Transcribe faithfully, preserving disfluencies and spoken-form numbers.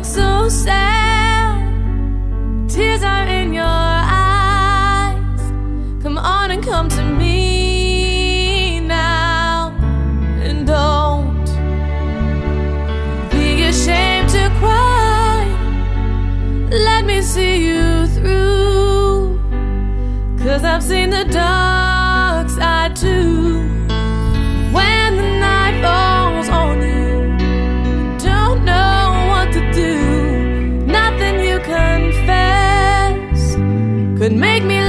look so sad, tears are in your eyes. Come on and come to me now, and don't be ashamed to cry. Let me see you through, 'cause I've seen the dark side too. When the night falls on you, you don't know what to do. Nothing you confess could make me